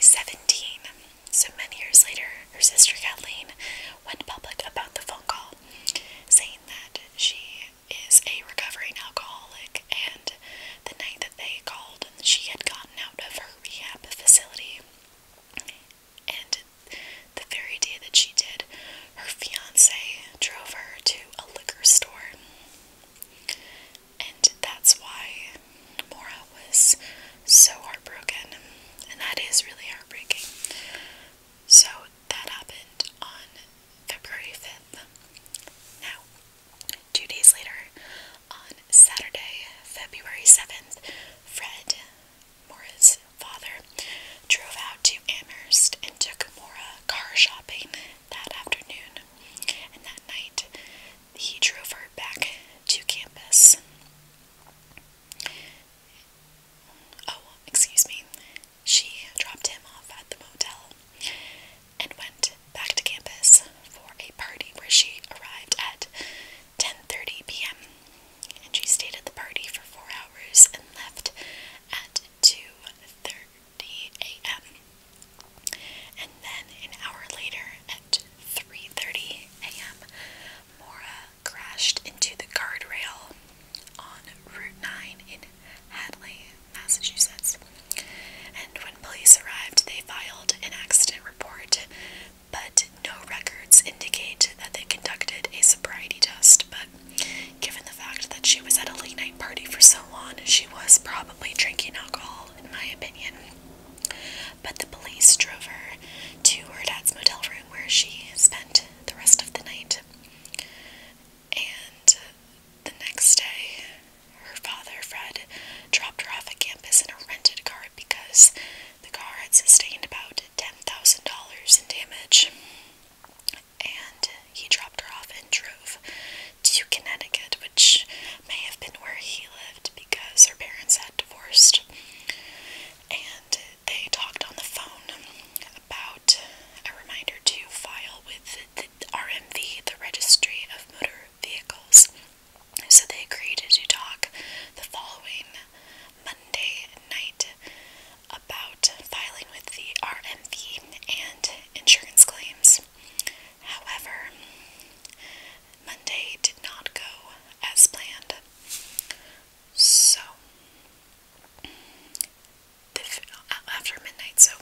17. So many years later, her sister Kathleen went public about the phone call, saying that she is a recovering alcoholic, and the night that they called, she had gotten out of her rehab facility, and the very day that she did, her fiance drove her to a liquor store. And that's why Maura was so heartbroken, and that is really heartbreaking. So that happened on February 5th. Now, 2 days later, on Saturday, February 7th, Fred, Maura's father, drove out to Amherst and took Maura car shopping that afternoon. And that night, he drove her back to campus. Oh, excuse me. She dropped him off at the motel and went back to campus for a party where she arrived at 10:30 p.m. and she stayed at the party for 4 hours and left at 2:30 a.m. And then an hour later at 3:30 a.m. Maura crashed into the guardrail on Route 9 in Hadley, Massachusetts. And when police arrived, they filed an accident report, but no records indicate that they conducted a sobriety test. But given the fact that she was at a late night party for so long, she was probably drinking alcohol, in my opinion. But the police drove her to her dad's motel room where she spent the rest of the night. And the next day, her father, Fred, dropped her off at campus in a rented car because the car had sustained about $10,000 in damage. And he dropped her off and drove to Connecticut, which may have been where he lived because her parents had divorced. And they talked on the phone about a reminder to file with the RMV, the Registry of Motor Vehicles. So they agreed to talk the following Monday night about filing with the RMV and insurance claims. However, Monday did not go as planned. So, after midnight, so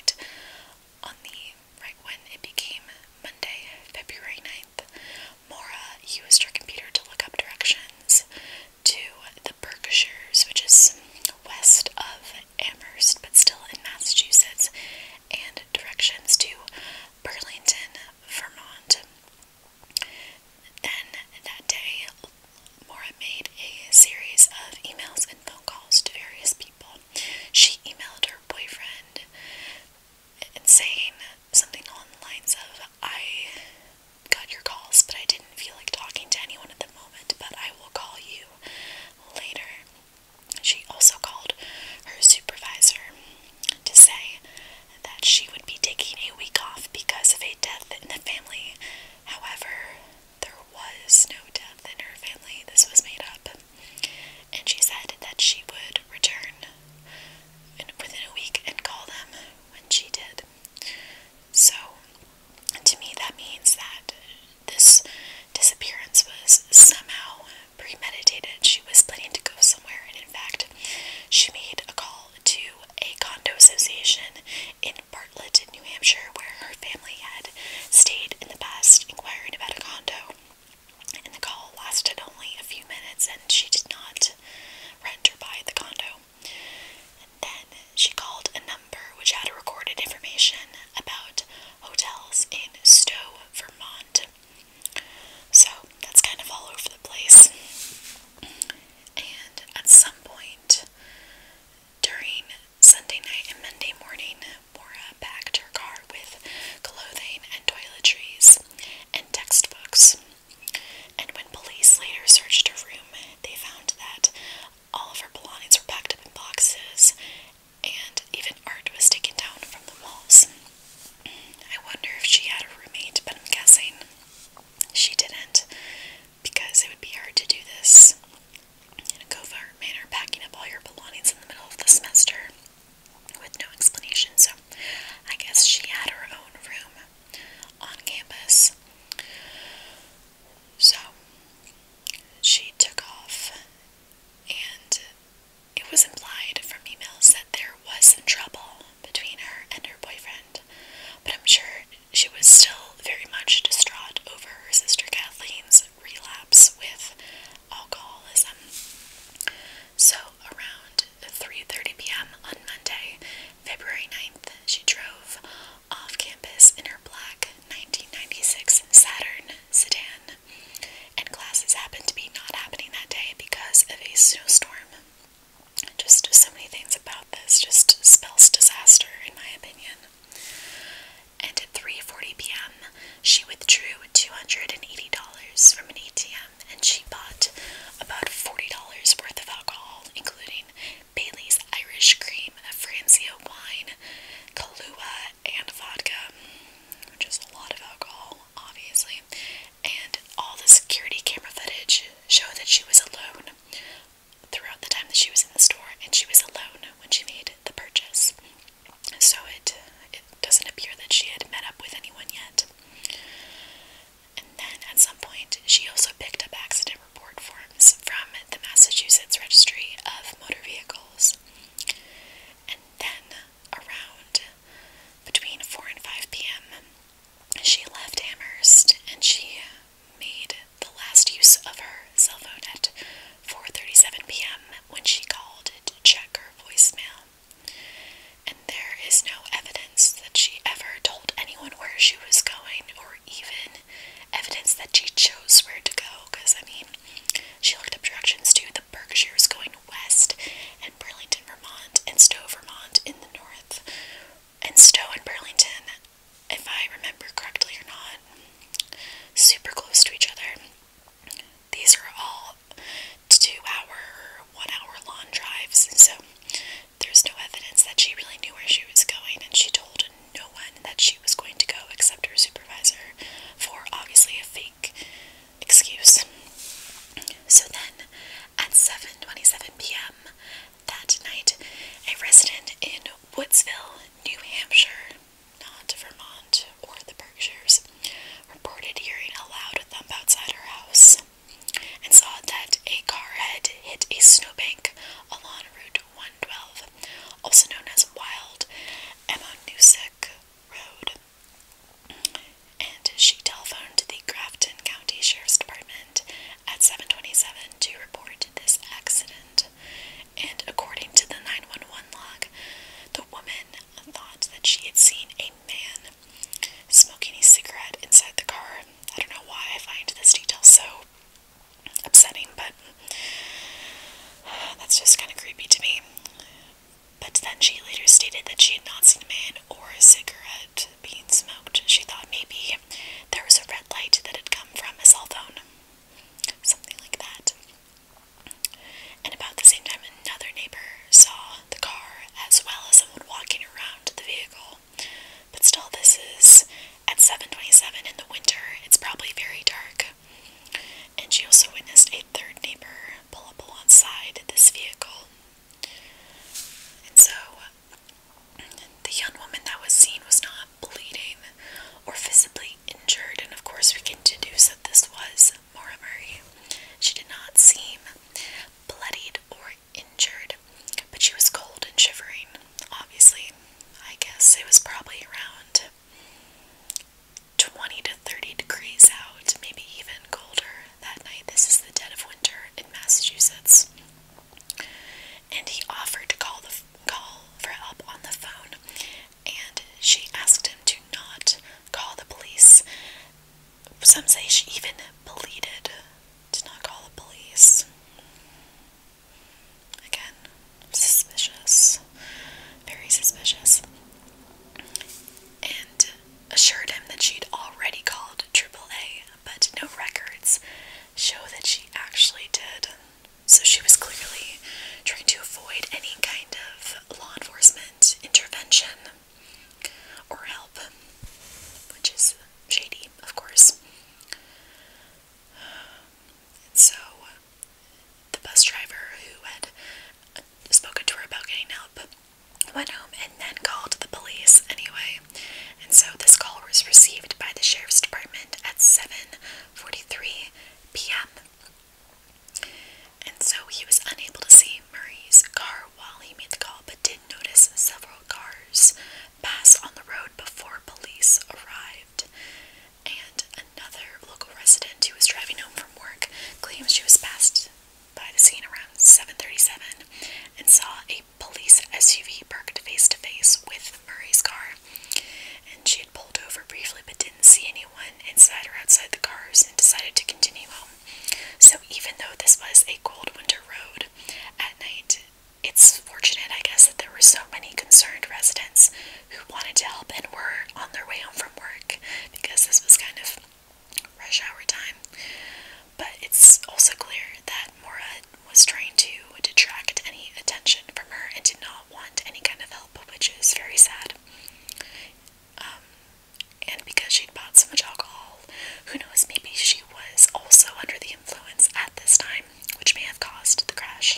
right when it became Monday, February 9th, Maura used her computer to look up directions to the Berkshires, which is west of Amherst, but still in Massachusetts, and directions to Burlington, Vermont. Then, that day, Maura made a series of emails and phone calls to various people. She emailed her boyfriend and saying something along the lines of, "I got your calls, but I didn't feel like talking to anyone at the moment, but I will call you later." She also called her supervisor to say that she would be taking a week off because of a death in the family. However, there was no death in her family. This was made up. And she said that she would return within a week and call them when she did. So, to me, that means that this disappearance was somehow premeditated. She was planning to go somewhere, and in fact, she made a call to a condo association in Bartlett, New Hampshire, where her family had stayed in the past, inquiring about a condo. And the call lasted only a few minutes, and she did not rent or buy the condo. And then she called a number which had recorded information about hotels in Stowe, Vermont. So that's kind of all over the place. And at some point during Sunday night and Monday morning, Maura admitted that she had not seen a man or a cigarette being smoked. She thought maybe there was a red light that had come from a cell phone. Something like that. And about the same time, another neighbor saw the car as well as someone walking around the vehicle. But still, this is at 7:27 in the winter. It's probably very dark. And she also witnessed a third neighbor pull up alongside this vehicle. And so, the young woman that was seen was not bleeding or visibly injured, and of course we can deduce that this was Maura Murray. She did not seem bloodied or injured, but she was cold and shivering. Obviously, I guess it was probably around 20 to 30 degrees out, maybe even colder that night. This is the dead of winter in Massachusetts. And he offered to call for help on the phone, and she asked him to not call the police. Some say she even pleaded to not call the police. Again, suspicious. Very suspicious. And assured him that she'd already called AAA, but no records show that she actually did. So she was clearly trying to avoid any kind of law enforcement intervention or help, which is shady, of course. And so the bus driver who had spoken to her about getting help went home and then called the police anyway. And so this call was received by the sheriff's department at 7:43 p.m. And so he was unable to see Murray's car while he made the call, but did notice several cars pass on the road before police arrived. And another local resident who was driving home from work claims she was passed by the scene around 7:37 and saw a police SUV parked face to face with Murray's car. And she had pulled over briefly but didn't see anyone inside or outside the cars and decided to continue home. So even though this was a cold winter road at night, it's fortunate, I guess, that there were so many concerned residents who wanted to help and were on their way home from work, because this was kind of rush hour time. But it's also clear that Maura was trying to detract any attention from her and did not want any kind of help, which is very sad. And because she'd bought so much alcohol, who knows, maybe she was also under the influence at this time, which may have caused the crash.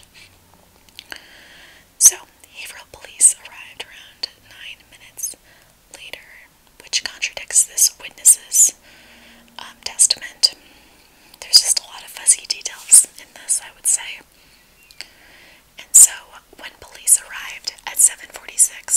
So, Haverhill police arrived around 9 minutes later, which contradicts this witness's testament. There's just a lot of fuzzy details in this, I would say. And so, when police arrived at 7:46,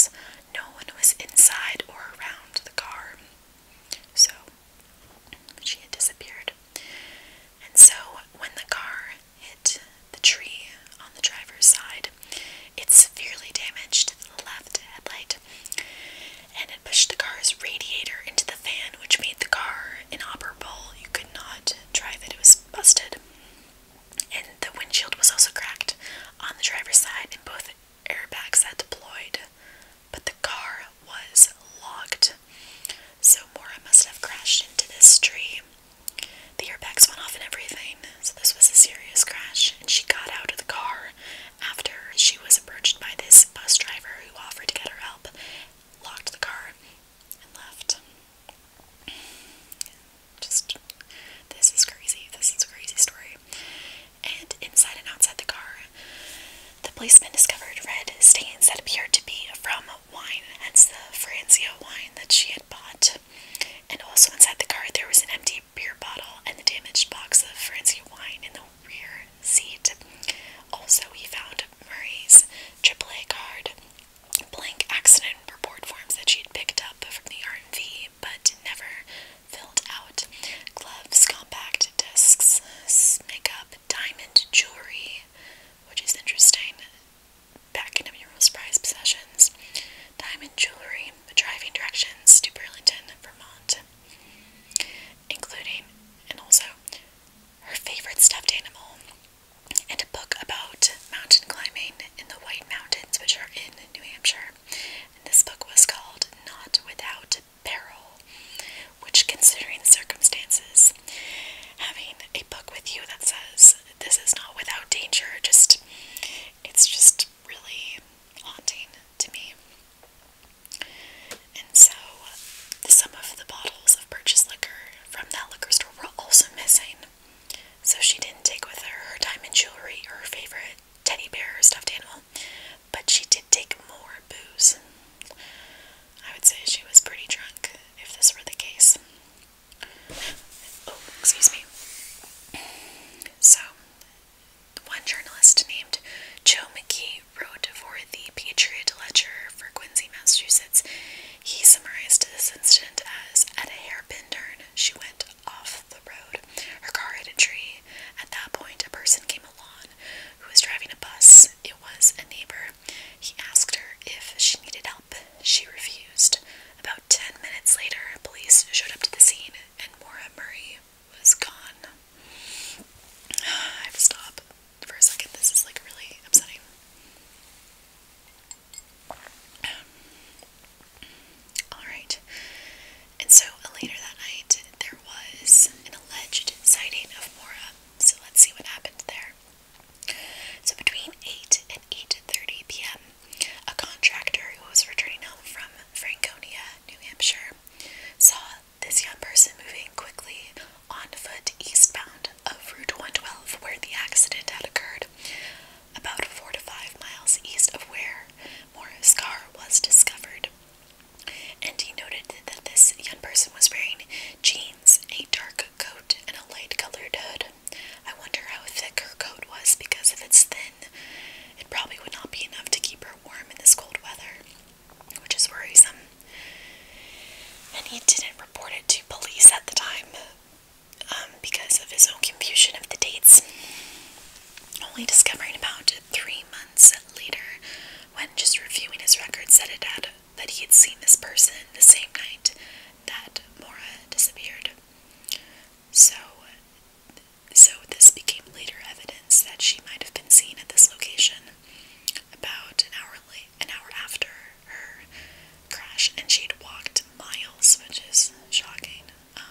seen this person the same night that Maura disappeared. So this became later evidence that she might have been seen at this location about an hour after her crash, and she'd walked miles, which is shocking.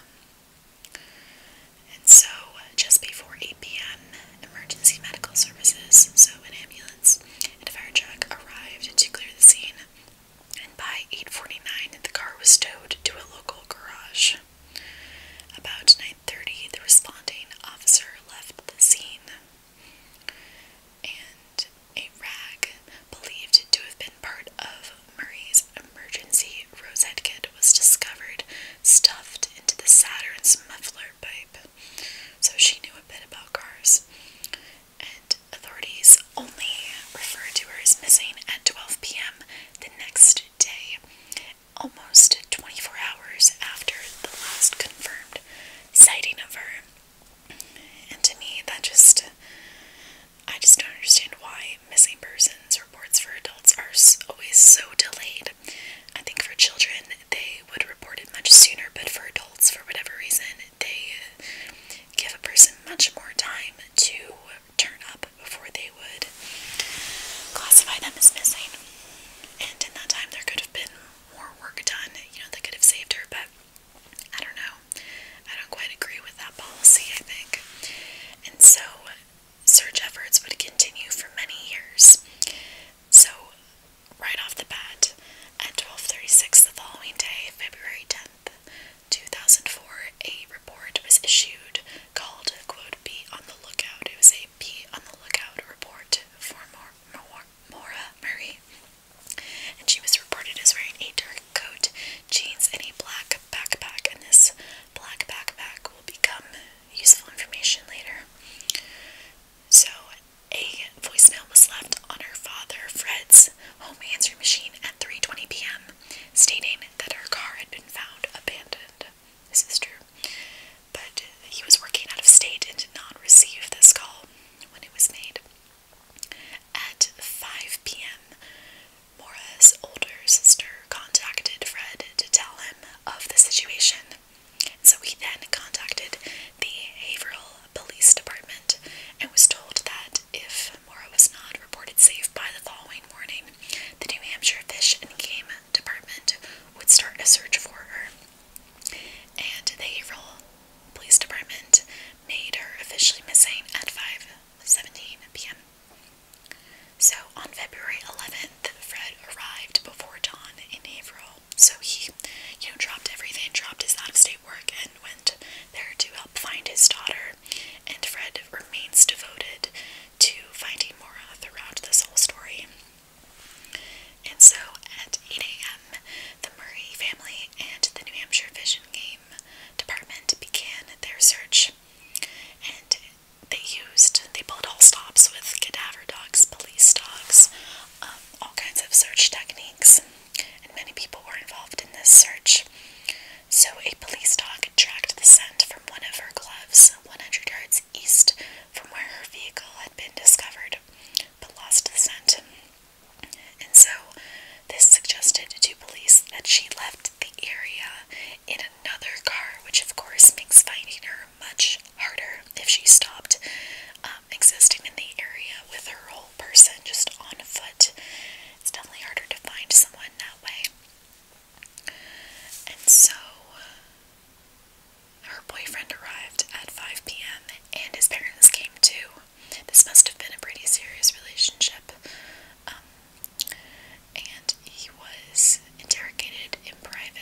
And so, just before 8 p.m., emergency medical services, so an ambulance and a fire truck, arrived to clear the scene, and by 8:49, the car was towed to a local garage. About 9:30, the responding officer left the scene, and a rag believed to have been part of Murray's emergency rosette kit was discovered stuffed into the Saturn's muffler pipe. So she knew a bit about cars, and authorities only referred to her as missing at 12 p.m. the next day, almost 24 hours after the last confirmed sighting of her. And to me, I just don't understand why missing persons reports for adults are always so delayed. I think for children, they would report it much sooner, but for adults, for whatever reason, they give a person much more time to turn up before they would classify them as missing. And in that time, there could have been more work done. They could have saved her, but I don't know. I don't quite agree with that policy, I think. And so, search efforts would continue for many years. So, right off the bat, at 12:36 the following day, February 10th, 2004, a report was issued called, quote, "Be on the Lookout." It was a Be on the Lookout report for Maura Murray. And she was reported as wearing a dark coat, jeans, and a black backpack. And this black backpack will become useful information later. So, a voicemail was left on her father, Fred's, home answering machine at 3:20 p.m., stating that her car had been found abandoned. This is true. But he was working out of state and did not receive this call when it was made. At 5 p.m., Maura's older sister contacted Fred to tell him of the situation. So he then contacted the Haverhill Police Department and was told that if Maura was not reported safe by the following morning, the New Hampshire Fish and Game Department would start a search for her. And the Haverhill Police Department made her officially missing at 5:17 p.m. So on February 11th, Fred arrived before dawn in Haverhill. So he, dropped everything, dropped his out-of-state work, and went there to help find his daughter. And Fred remains devoted to finding Maura throughout this whole story. And so at 8 a.m., the Murray family and the New Hampshire Fish and Game Department began their search. And they pulled all stops with cadaver dogs, police dogs, all kinds of search techniques, and many people were involved in this search. So a police dog tracked the scent from one of her gloves 100 yards east from where her vehicle had been discovered, but lost the scent. And so this suggested to police that she left the area in another car, which of course makes finding her much harder if she stopped existing in the area with her whole person just on foot. It's definitely harder to find someone that way. And so her boyfriend arrived at 5 p.m. and his parents came too. This must have been a pretty serious relationship. And he was interrogated in private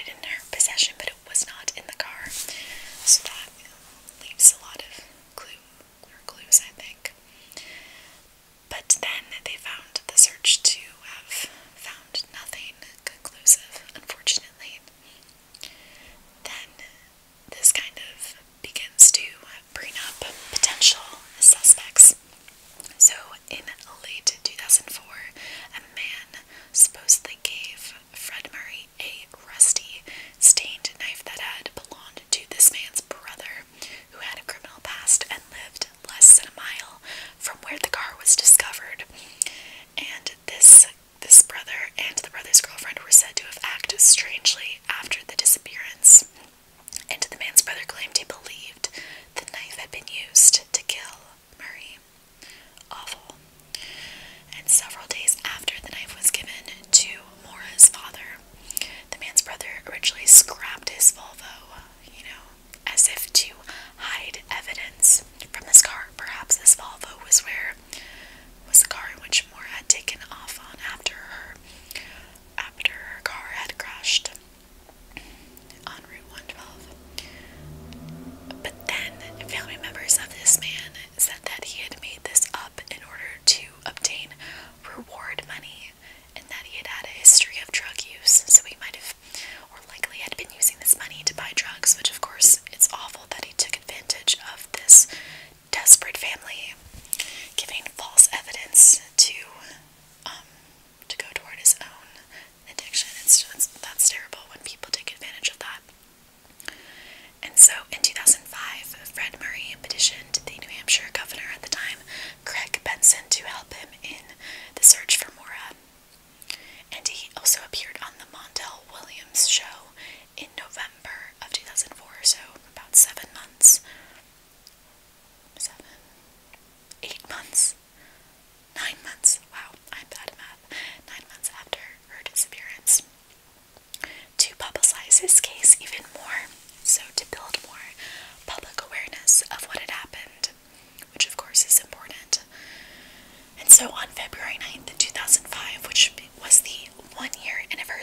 it in her possession, but it was not in the car. So that leaves a lot of clues, I think. But then they found the search to have found nothing conclusive, unfortunately. Then this kind of begins to bring up potential suspects. So in late 2004, a man supposedly gave Fred Murray a rusty, stained knife that had belonged to this man's brother, who had a criminal past and lived less than a mile from where the car was discovered. And this brother and the brother's girlfriend were said to have acted strangely after the disappearance. And the man's brother claimed he believed the knife had been used to kill Murray. Awful. And several days after the knife was given to Maura's father, the man's brother originally scrapped his Volvo, as if to hide evidence from this car. Perhaps this Volvo was the car in which Maura had taken off on after her car had crashed on Route 112. But then, family members of this man said that he had made this up in order to obtain reward money, and that he had had a history of drug use, so he might have, or likely had been using this money to buy drugs, which of course, it's awful that he took advantage of this desperate family, giving false evidence to go toward his own addiction. That's terrible when people take advantage of that. And so, in 2005, Fred Murray petitioned the New Hampshire governor at the time, Craig Benson, to help him in the search for Maura. And he also appeared on the Montel Williams show in November of 2004, so about 7 months. 8 months. 9 months. Wow, I'm bad at math. 9 months after her disappearance. To publicize his case even more, so to build more public awareness of what had happened, which of course is important. And so on February 9th, 2005, which was the 1-year anniversary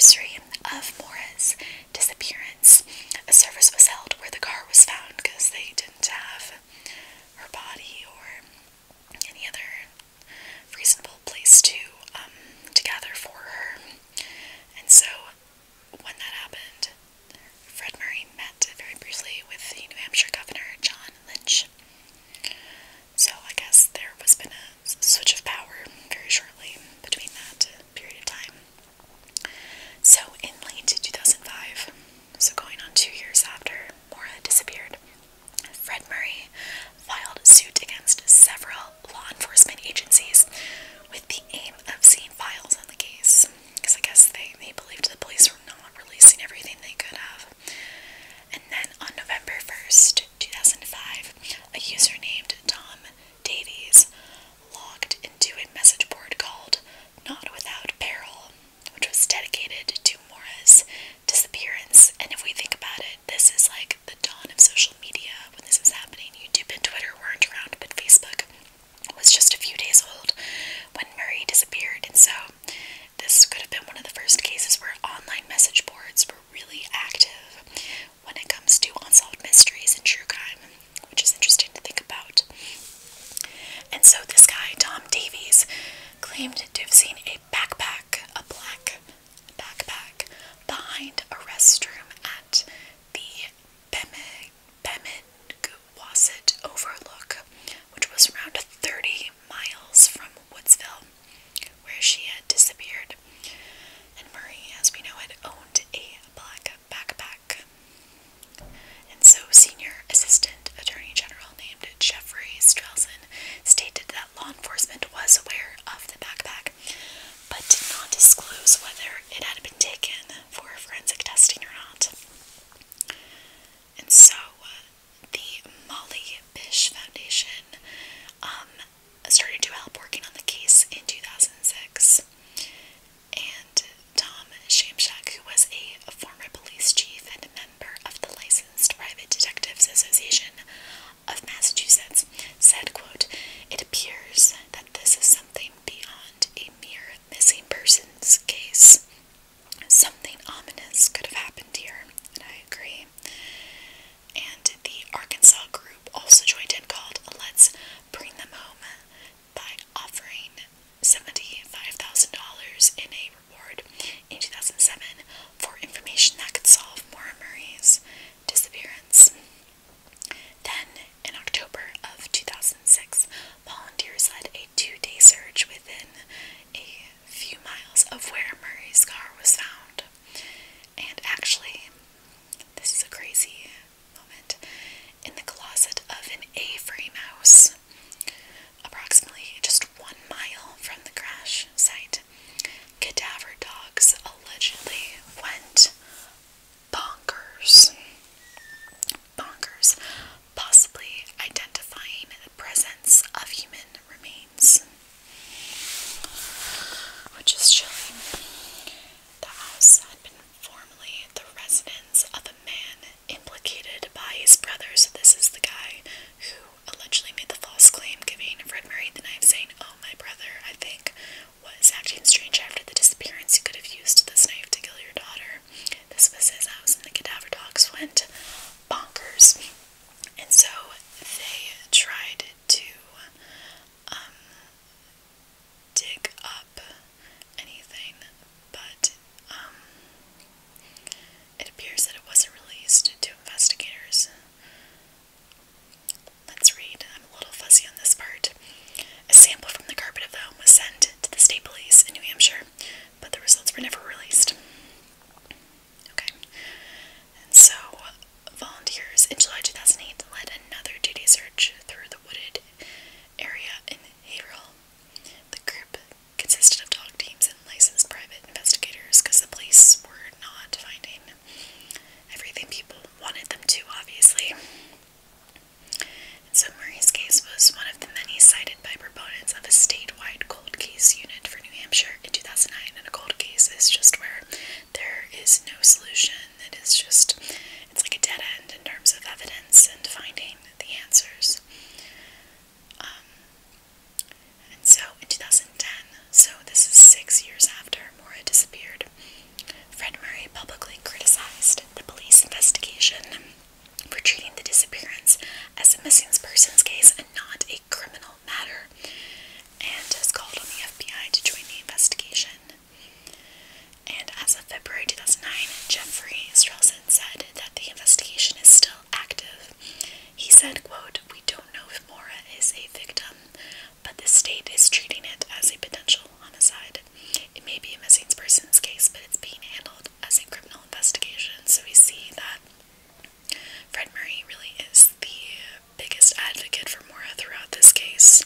after Maura disappeared, Fred Murray publicly criticized the police investigation for treating the disappearance as a missing persons case and not a criminal matter, and has called on the FBI to join the investigation. And as of February 2009, Jeffrey Strelson said that the investigation is still active. He said, quote, "We don't know if Maura is a victim, but the state is treating it as a potential homicide. It may be a missing persons case, but it's being handled as a criminal investigation." So we see that Fred Murray really is the biggest advocate for Maura throughout this case.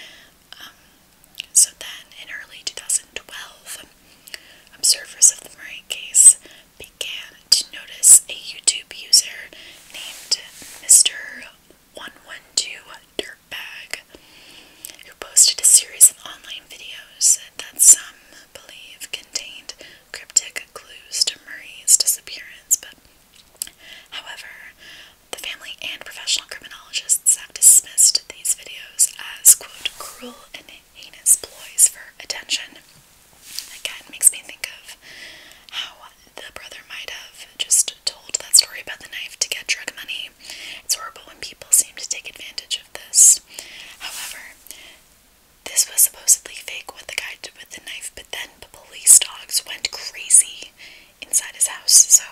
So then, in early 2012, observers of the Murray case began to notice a YouTube user named Mr. 112 Dirtbag, who posted a series of online videos that some believe contained cryptic clues to Murray's disappearance. But, however, the family and professional criminologists have dismissed these videos as, quote, "cruel and heinous ploys for attention." Again, makes me think of how the brother might have just told that story about the knife to get drug money. It's horrible when people seem to take advantage of this. However, this was supposedly fake what the guy did with the knife, but then the police dogs went crazy inside his house, so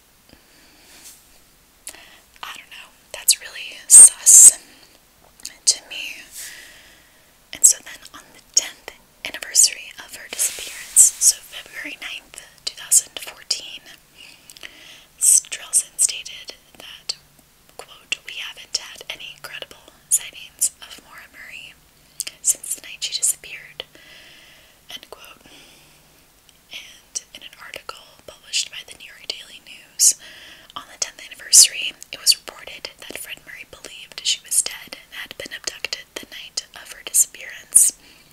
I don't know, that's really sus to me. And so then on the 10th anniversary of her disappearance, so February 9th, 2014, Strelson stated that, quote, "We haven't had any credible sightings of Maura Murray since the night she disappeared," end quote. And in an article published by the New York Daily News on the 10th anniversary, it was reported that Fred Murray believed she was dead and had been abducted the night of her disappearance.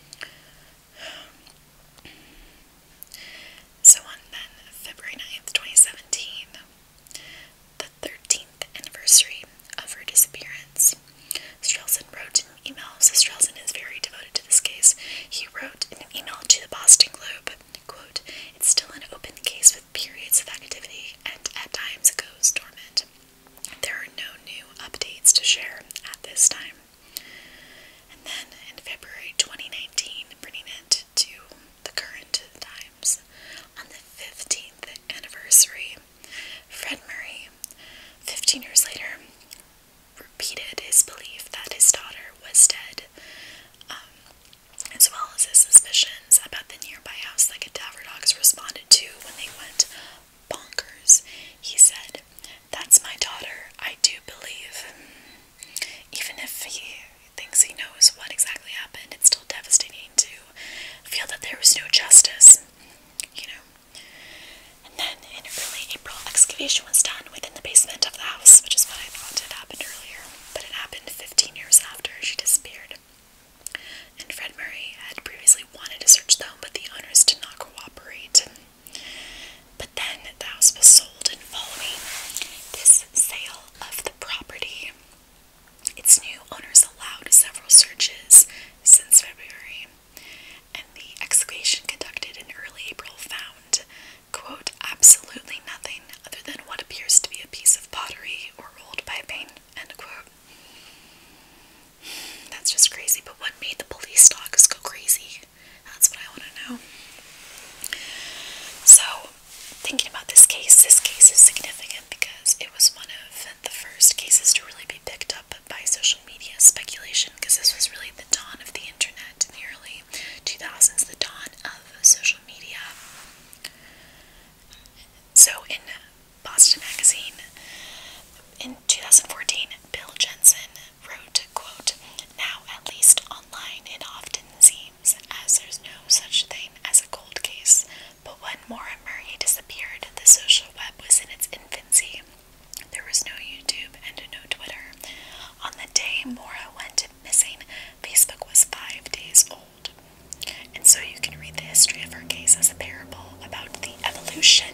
So on then February 9th, 2017, the 13th anniversary of her disappearance, Strelson wrote in an email, so Strelson is very devoted to this case. He wrote in an email to the Boston Globe, quote, "It's still an open case with periods of activity and at times it goes dormant. There are no new updates to share at this time." And then in February 2019, bringing it to the current times, on the 15th anniversary, Fred Murray, 15 years later, repeated his belief that his daughter was dead, as well as his suspicions about the nearby house that cadaver dogs responded to when they went bonkers. He said, "That's my daughter, I do believe." Even if he thinks he knows what exactly happened, it's still devastating to feel that there was no justice, you know. And then in early April, excavation was done within the basement of the house, which is what I thought had happened earlier, but it happened 15 years after she disappeared. And Fred Murray had previously wanted to search the home, but the owners did not cooperate. But then the house was sold, and following this sale of the property, its new owners allowed several searches since February, and the excavation conducted in early April found, quote, "absolutely nothing other than what appears to be a piece of pottery or old piping," end quote. That's just crazy, but what made the police dogs go crazy? That's what I want to know. So, thinking about this case is significant because it was one of the first cases to really be picked up by social media speculation, because this was really the dawn of the internet in the early 2000s, the dawn of social media. So in Boston Magazine in 2014, Bill Jensen wrote, quote, "Now, at least online, it often seems as there's no such thing as a cold case, but when Maura Murray disappeared, the social web was in its infancy. There was no YouTube and no Twitter. On the day Maura went missing, Facebook was 5 days old. And so you can read the history of her case as a parable about the evolution